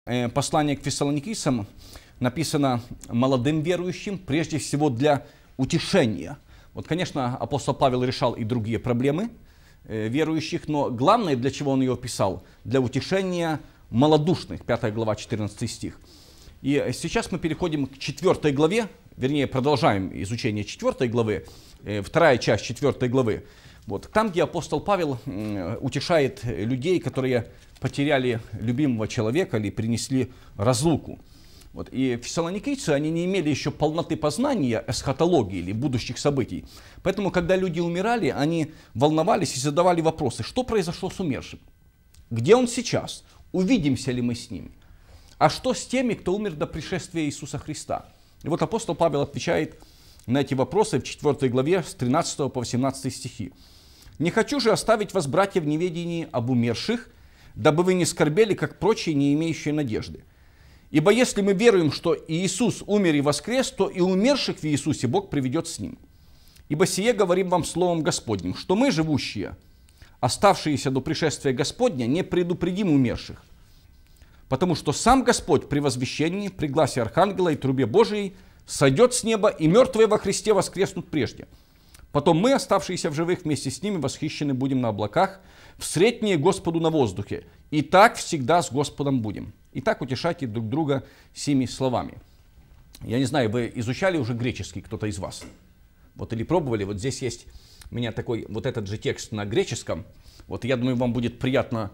послание к фессалоникийцам написано молодым верующим, прежде всего для утешения. Вот, конечно, апостол Павел решал и другие проблемы верующих, но главное, для чего он ее писал, для утешения малодушных, 5 глава, 14 стих. И сейчас мы переходим к 4 главе, вернее, продолжаем изучение 4 главы, вторая часть 4 главы. Вот, там, где апостол Павел утешает людей, которые потеряли любимого человека или принесли разлуку. Вот, и фессалоникийцы, они не имели еще полноты познания эсхатологии или будущих событий. Поэтому, когда люди умирали, они волновались и задавали вопросы, что произошло с умершим, где он сейчас, увидимся ли мы с ним. А что с теми, кто умер до пришествия Иисуса Христа? И вот апостол Павел отвечает на эти вопросы в 4 главе с 13 по 18 стихи. «Не хочу же оставить вас, братья, в неведении об умерших, дабы вы не скорбели, как прочие, не имеющие надежды. Ибо если мы веруем, что Иисус умер и воскрес, то и умерших в Иисусе Бог приведет с Ним. Ибо сие говорим вам словом Господним, что мы, живущие, оставшиеся до пришествия Господня, не предупредим умерших. Потому что сам Господь при возвещении, при гласе Архангела и трубе Божией сойдет с неба, и мертвые во Христе воскреснут прежде. Потом мы, оставшиеся в живых, вместе с ними восхищены будем на облаках, в средние Господу на воздухе. И так всегда с Господом будем». Итак, утешайте друг друга сими словами. Я не знаю, вы изучали уже греческий, кто-то из вас? Вот или пробовали? Вот здесь есть у меня такой, вот этот же текст на греческом. Вот я думаю, вам будет приятно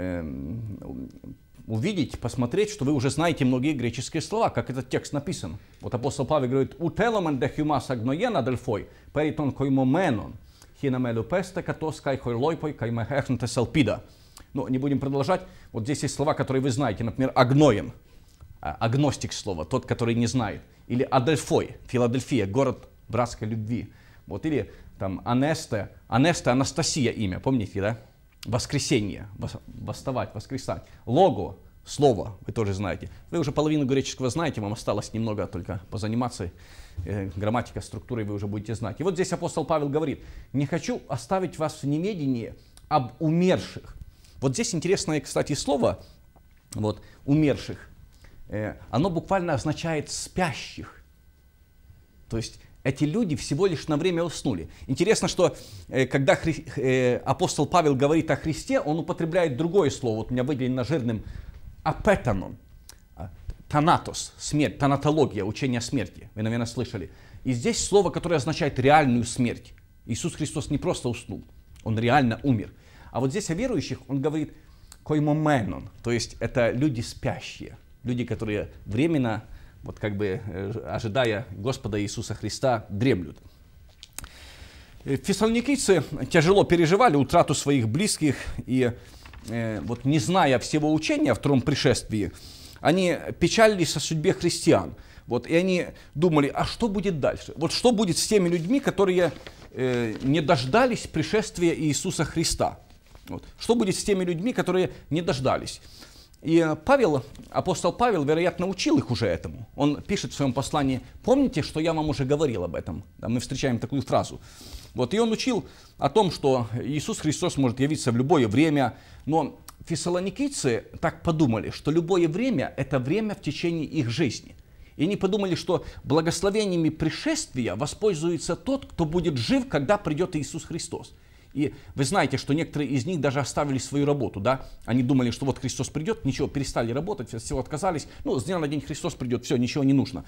увидеть, посмотреть, что вы уже знаете многие греческие слова, как этот текст написан. Вот апостол Павел говорит: «Утеломен де хюмас агноена дельфой, перитон коймоменон, хинамелу песте катос кай хойлойпой каймехехнте селпида». Но не будем продолжать. Вот здесь есть слова, которые вы знаете. Например, агноен, агностик слово, тот, который не знает. Или адельфой, Филадельфия, город братской любви. Вот, или там анесте, Анастасия имя, помните, да? Воскресенье, восставать, воскресать. Лого, слово, вы тоже знаете. Вы уже половину греческого знаете, вам осталось немного только позаниматься. Грамматика, структурой вы уже будете знать. И вот здесь апостол Павел говорит: «Не хочу оставить вас в неведении об умерших». Вот здесь интересное, кстати, слово, вот, умерших, оно буквально означает спящих. То есть эти люди всего лишь на время уснули. Интересно, что когда апостол Павел говорит о Христе, он употребляет другое слово, вот у меня выделено жирным, апетанон, танатос, смерть, танатология, учение о смерти. Вы, наверное, слышали. И здесь слово, которое означает реальную смерть. Иисус Христос не просто уснул, он реально умер. А вот здесь о верующих он говорит коймоменон, то есть это люди спящие, люди, которые временно, вот как бы ожидая Господа Иисуса Христа, дремлют. Фессалоникийцы тяжело переживали утрату своих близких, и вот не зная всего учения о втором пришествии, они печалились о судьбе христиан. Вот, и они думали, а что будет дальше? Вот что будет с теми людьми, которые не дождались пришествия Иисуса Христа? Вот. Что будет с теми людьми, которые не дождались? И апостол Павел, вероятно, учил их уже этому. Он пишет в своем послании: «Помните, что я вам уже говорил об этом?» Да, мы встречаем такую фразу. Вот, и он учил о том, что Иисус Христос может явиться в любое время. Но фессалоникийцы так подумали, что любое время – это время в течение их жизни. И они подумали, что благословениями пришествия воспользуется тот, кто будет жив, когда придет Иисус Христос. И вы знаете, что некоторые из них даже оставили свою работу, да? Они думали, что вот Христос придет, ничего, перестали работать, от всего отказались. Ну, с дня на день Христос придет, все, ничего не нужно.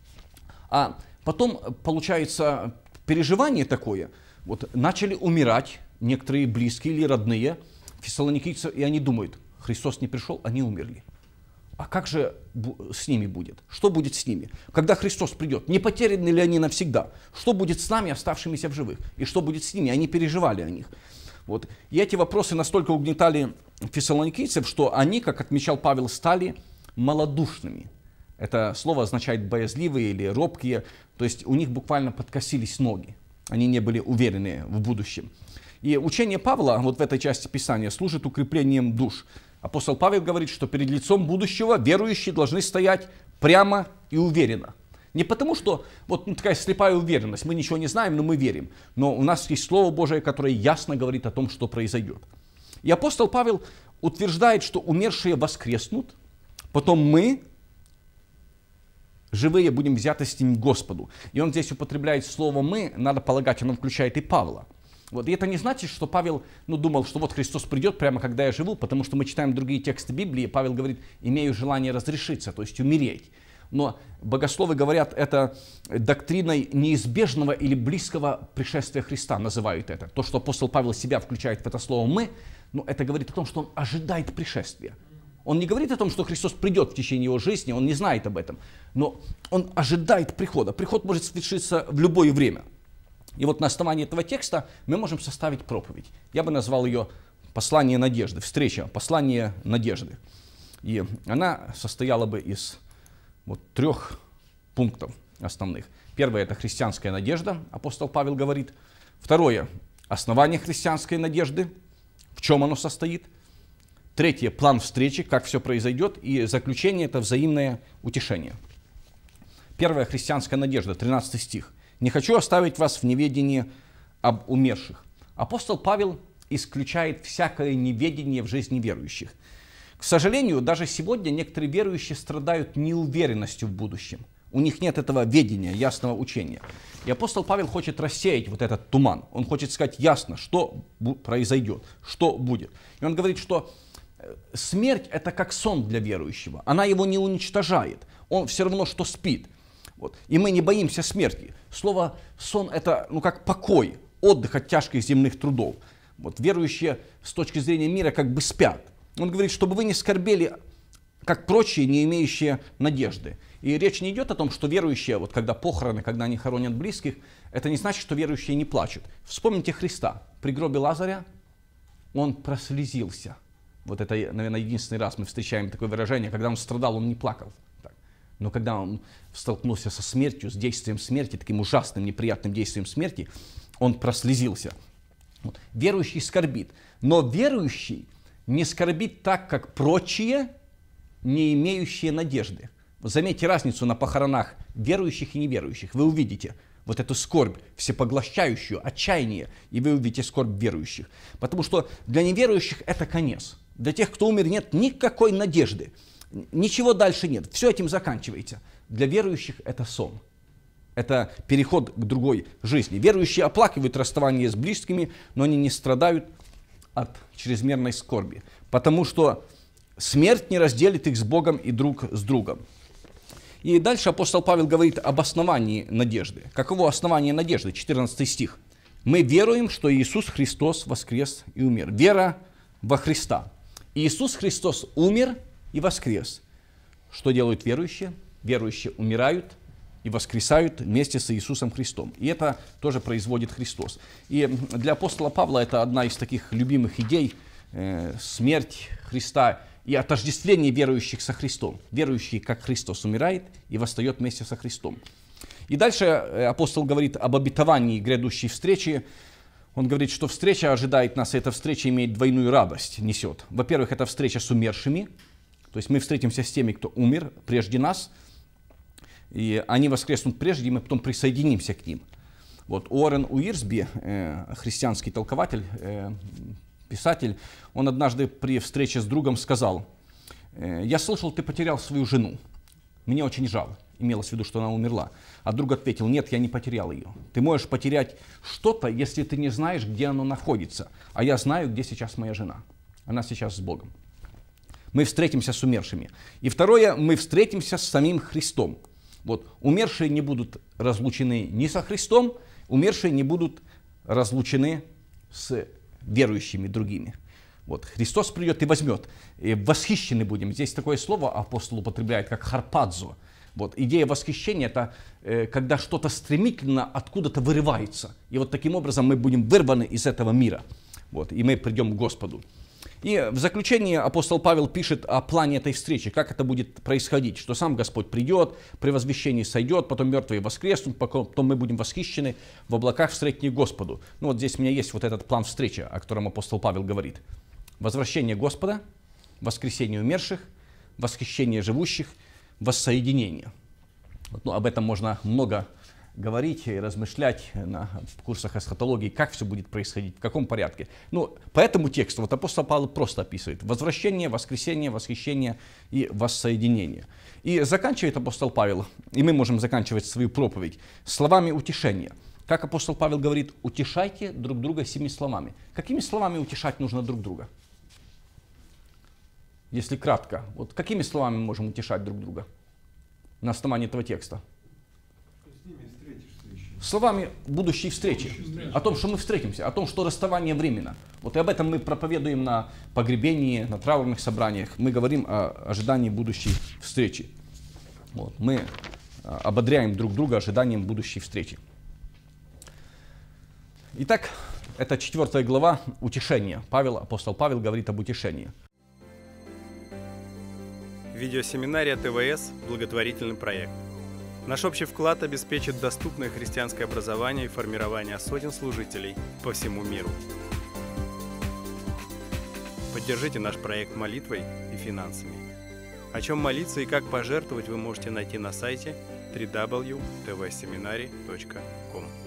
А потом, получается, переживание такое. Вот начали умирать некоторые близкие или родные фессалоникийцы, и они думают: Христос не пришел, они умерли. А как же с ними будет? Что будет с ними? Когда Христос придет, не потеряны ли они навсегда? Что будет с нами, оставшимися в живых? И что будет с ними? Они переживали о них. Вот. И эти вопросы настолько угнетали фессалоникийцев, что они, как отмечал Павел, стали малодушными. Это слово означает боязливые или робкие. То есть у них буквально подкосились ноги. Они не были уверены в будущем. И учение Павла вот в этой части Писания служит укреплением душ. Апостол Павел говорит, что перед лицом будущего верующие должны стоять прямо и уверенно. Не потому, что вот такая слепая уверенность, мы ничего не знаем, но мы верим. Но у нас есть Слово Божие, которое ясно говорит о том, что произойдет. И апостол Павел утверждает, что умершие воскреснут, потом мы, живые, будем взяты с ним к Господу. И он здесь употребляет слово «мы», надо полагать, оно включает и Павла. Вот. И это не значит, что Павел думал, что вот Христос придет прямо когда я живу, потому что мы читаем другие тексты Библии, и Павел говорит, имею желание разрешиться, то есть умереть. Но богословы говорят, это доктриной неизбежного или близкого пришествия Христа, называют это. То, что апостол Павел себя включает в это слово «мы», это говорит о том, что он ожидает пришествия. Он не говорит о том, что Христос придет в течение его жизни, он не знает об этом, но он ожидает прихода. Приход может свершиться в любое время. И вот на основании этого текста мы можем составить проповедь. Я бы назвал ее «Послание надежды», встреча, послание надежды. И она состояла бы из 3 пунктов основных. Первое – это христианская надежда, апостол Павел говорит. Второе – основание христианской надежды, в чем оно состоит. Третье – план встречи, как все произойдет. И заключение – это взаимное утешение. Первая христианская надежда, 13 стих. «Не хочу оставить вас в неведении об умерших». Апостол Павел исключает всякое неведение в жизни верующих. К сожалению, даже сегодня некоторые верующие страдают неуверенностью в будущем. У них нет этого ведения, ясного учения. И апостол Павел хочет рассеять вот этот туман. Он хочет сказать ясно, что произойдет, что будет. И он говорит, что смерть – это как сон для верующего. Она его не уничтожает. Он все равно, что спит. Вот. И мы не боимся смерти. Слово «сон» – это как покой, отдых от тяжких земных трудов. Вот. Верующие с точки зрения мира как бы спят. Он говорит, чтобы вы не скорбели, как прочие, не имеющие надежды. И речь не идет о том, что верующие, когда похороны, когда они хоронят близких, это не значит, что верующие не плачут. Вспомните Христа. При гробе Лазаря он прослезился. Вот это, наверное, единственный раз мы встречаем такое выражение, когда он страдал, он не плакал. Но когда он столкнулся со смертью, с действием смерти, таким ужасным, неприятным действием смерти, он прослезился. Верующий скорбит. Но верующий не скорбит так, как прочие, не имеющие надежды. Заметьте разницу на похоронах верующих и неверующих. Вы увидите вот эту скорбь всепоглощающую, отчаяние, и вы увидите скорбь верующих. Потому что для неверующих это конец. Для тех, кто умер, нет никакой надежды. Ничего дальше нет. Все этим заканчивается. Для верующих это сон. Это переход к другой жизни. Верующие оплакивают расставание с близкими, но они не страдают от чрезмерной скорби. Потому что смерть не разделит их с Богом и друг с другом. И дальше апостол Павел говорит об основании надежды. Каково основание надежды? 14 стих. «Мы веруем, что Иисус Христос воскрес и умер». Вера во Христа. Иисус Христос умер и воскрес. Что делают верующие? Верующие умирают и воскресают вместе с Иисусом Христом. И это тоже производит Христос. И для апостола Павла это одна из таких любимых идей, смерть Христа и отождествление верующих со Христом. Верующий, как Христос, умирает и восстает вместе со Христом. И дальше апостол говорит об обетовании грядущей встречи. Он говорит, что встреча ожидает нас, и эта встреча имеет двойную радость, несет. Во-первых, это встреча с умершими. То есть мы встретимся с теми, кто умер прежде нас, и они воскреснут прежде, и мы потом присоединимся к ним. Вот Уоррен Уирсби, христианский толкователь, писатель, он однажды при встрече с другом сказал: «Я слышал, ты потерял свою жену. Мне очень жаль». Имелось в виду, что она умерла. А друг ответил: «Нет, я не потерял ее. Ты можешь потерять что-то, если ты не знаешь, где оно находится. А я знаю, где сейчас моя жена. Она сейчас с Богом». Мы встретимся с умершими. И второе, мы встретимся с самим Христом. Вот, умершие не будут разлучены ни со Христом, умершие не будут разлучены с верующими другими. Вот, Христос придет и возьмет. И восхищены будем. Здесь такое слово апостол употребляет, как харпадзо. Вот, идея восхищения – это когда что-то стремительно откуда-то вырывается. И вот таким образом мы будем вырваны из этого мира. Вот, и мы придем к Господу. И в заключение апостол Павел пишет о плане этой встречи, как это будет происходить, что сам Господь придет, при возвещении сойдет, потом мертвые воскреснут, потом мы будем восхищены, в облаках встретим Господу. Ну вот здесь у меня есть вот этот план встречи, о котором апостол Павел говорит. Возвращение Господа, воскресение умерших, восхищение живущих, воссоединение. Ну, об этом можно много говорить и размышлять на курсах эсхатологии, как все будет происходить, в каком порядке. Ну, по этому тексту вот апостол Павел просто описывает возвращение, воскресение, восхищение и воссоединение. И заканчивает апостол Павел, и мы можем заканчивать свою проповедь словами утешения. Как апостол Павел говорит, утешайте друг друга 7 словами. Какими словами утешать нужно друг друга? Если кратко, вот какими словами мы можем утешать друг друга на основании этого текста? Словами будущей встречи, о том, что мы встретимся, о том, что расставание временно. Вот и об этом мы проповедуем на погребении, на траурных собраниях. Мы говорим о ожидании будущей встречи. Вот. Мы ободряем друг друга ожиданием будущей встречи. Итак, это 4 глава «Утешение». Апостол Павел говорит об утешении. Видеосеминария ТВС – благотворительный проект. Наш общий вклад обеспечит доступное христианское образование и формирование сотен служителей по всему миру. Поддержите наш проект молитвой и финансами. О чем молиться и как пожертвовать вы можете найти на сайте www.tvseminary.com.